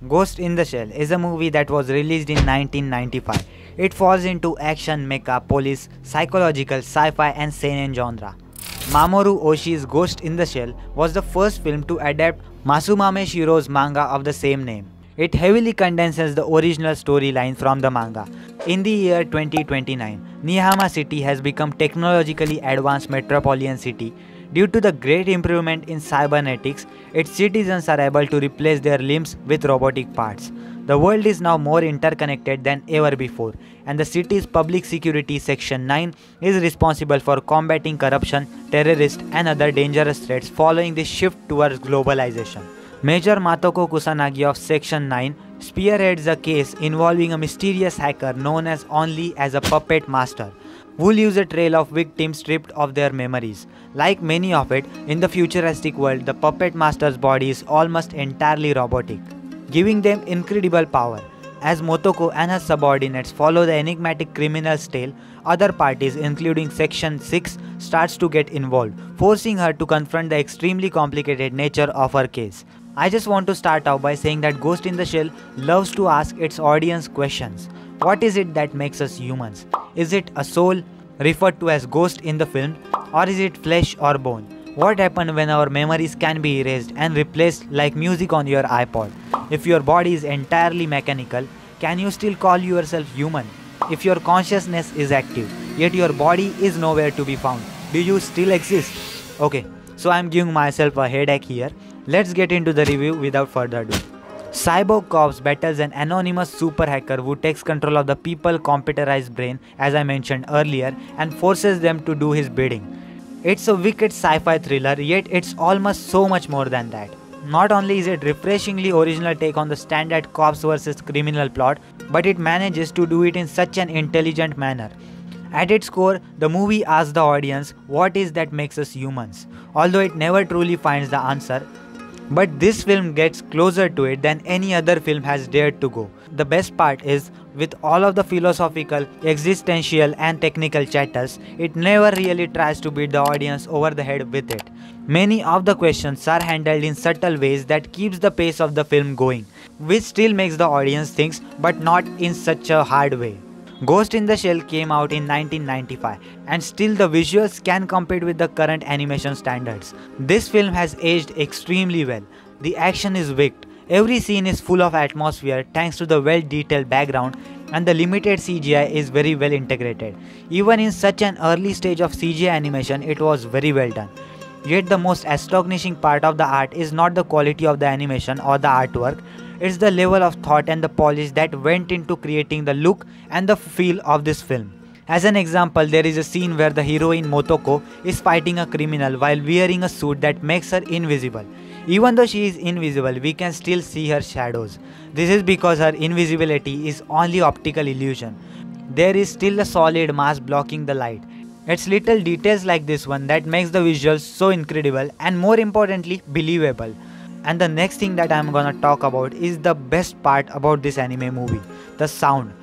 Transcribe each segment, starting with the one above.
Ghost in the Shell is a movie that was released in 1995. It falls into action, mecha, police, psychological, sci-fi and seinen genre. Mamoru Oshii's Ghost in the Shell was the first film to adapt Masumame Shiro's manga of the same name. It heavily condenses the original storyline from the manga. In the year 2029, Nihama City has become technologically advanced metropolitan city. Due to the great improvement in cybernetics, its citizens are able to replace their limbs with robotic parts. The world is now more interconnected than ever before, and the city's public security section 9 is responsible for combating corruption, terrorists and other dangerous threats following the shift towards globalization. Major Matoko Kusanagi of Section 9 spearheads a case involving a mysterious hacker known as only as a puppet master, who leaves a trail of victims stripped of their memories. Like many of it, in the futuristic world, the puppet master's body is almost entirely robotic, giving them incredible power. As Motoko and her subordinates follow the enigmatic criminal's tale, other parties including Section 6 starts to get involved, forcing her to confront the extremely complicated nature of her case. I just want to start out by saying that Ghost in the Shell loves to ask its audience questions. What is it that makes us humans? Is it a soul, referred to as ghost in the film, or is it flesh or bone? What happens when our memories can be erased and replaced like music on your iPod? If your body is entirely mechanical, can you still call yourself human? If your consciousness is active, yet your body is nowhere to be found, do you still exist? Okay, so I'm giving myself a headache here. Let's get into the review without further ado. Cyborg Corps battles an anonymous super hacker who takes control of the people's computerized brain, as I mentioned earlier, and forces them to do his bidding. It's a wicked sci-fi thriller, yet it's almost so much more than that. Not only is it refreshingly original take on the standard cops versus criminal plot, but it manages to do it in such an intelligent manner. At its core, the movie asks the audience, what is that makes us humans? Although it never truly finds the answer, but this film gets closer to it than any other film has dared to go. The best part is, with all of the philosophical, existential and technical chatters, it never really tries to beat the audience over the head with it. Many of the questions are handled in subtle ways that keeps the pace of the film going, which still makes the audience think, but not in such a hard way. Ghost in the Shell came out in 1995 and still the visuals can compete with the current animation standards. This film has aged extremely well. The action is wicked. Every scene is full of atmosphere thanks to the well-detailed background, and the limited CGI is very well integrated. Even in such an early stage of CGI animation, it was very well done. Yet the most astonishing part of the art is not the quality of the animation or the artwork, it's the level of thought and the polish that went into creating the look and the feel of this film. As an example, there is a scene where the heroine Motoko is fighting a criminal while wearing a suit that makes her invisible. Even though she is invisible, we can still see her shadows. This is because her invisibility is only optical illusion. There is still a solid mass blocking the light. It's little details like this one that makes the visuals so incredible and more importantly believable. And the next thing that I'm gonna talk about is the best part about this anime movie, the sound.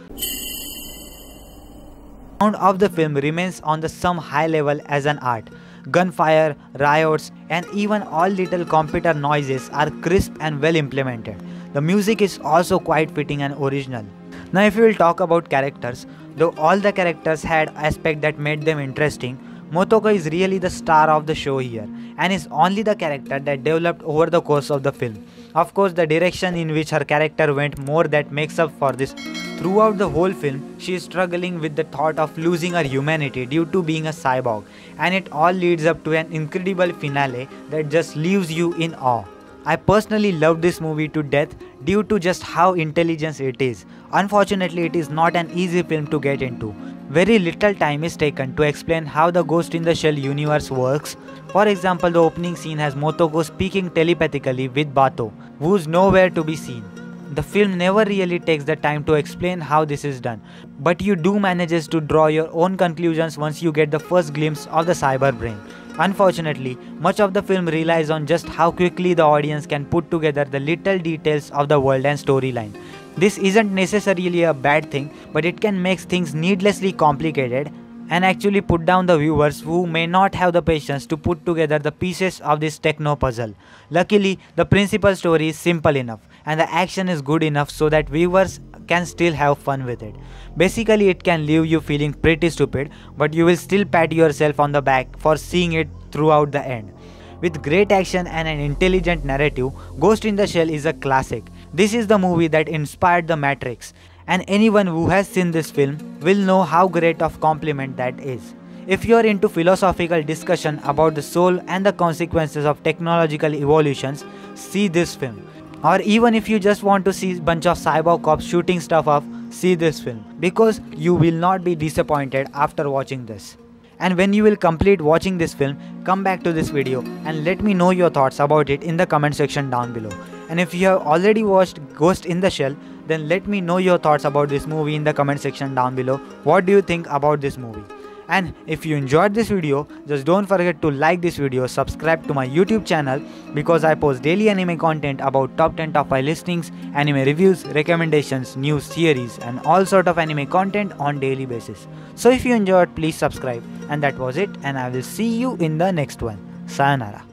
The sound of the film remains on the some high level as an art. Gunfire, riots and even all little computer noises are crisp and well implemented. The music is also quite fitting and original. Now if we will talk about characters, though all the characters had aspects that made them interesting, Motoko is really the star of the show here and is only the character that developed over the course of the film. Of course, the direction in which her character went more that makes up for this. Throughout the whole film, she is struggling with the thought of losing her humanity due to being a cyborg, and it all leads up to an incredible finale that just leaves you in awe. I personally loved this movie to death due to just how intelligent it is. Unfortunately, it is not an easy film to get into. Very little time is taken to explain how the Ghost in the Shell universe works. For example, the opening scene has Motoko speaking telepathically with Bato, who's nowhere to be seen. The film never really takes the time to explain how this is done, but you do manages to draw your own conclusions once you get the first glimpse of the cyber brain. Unfortunately, much of the film relies on just how quickly the audience can put together the little details of the world and storyline. This isn't necessarily a bad thing, but it can make things needlessly complicated and actually put down the viewers who may not have the patience to put together the pieces of this techno puzzle. Luckily, the principal story is simple enough and the action is good enough so that viewers can still have fun with it. Basically, it can leave you feeling pretty stupid, but you will still pat yourself on the back for seeing it throughout the end. With great action and an intelligent narrative, Ghost in the Shell is a classic. This is the movie that inspired The Matrix, and anyone who has seen this film will know how great of compliment that is. If you are into philosophical discussion about the soul and the consequences of technological evolutions, see this film. Or even if you just want to see a bunch of cyborg cops shooting stuff off, see this film, because you will not be disappointed after watching this. And when you will complete watching this film, come back to this video and let me know your thoughts about it in the comment section down below. And if you have already watched Ghost in the Shell, then let me know your thoughts about this movie in the comment section down below. What do you think about this movie? And if you enjoyed this video, just don't forget to like this video, subscribe to my YouTube channel, because I post daily anime content about top 10 top 5 listings, anime reviews, recommendations, news, theories and all sort of anime content on daily basis. So if you enjoyed, please subscribe. And that was it, and I will see you in the next one. Sayonara.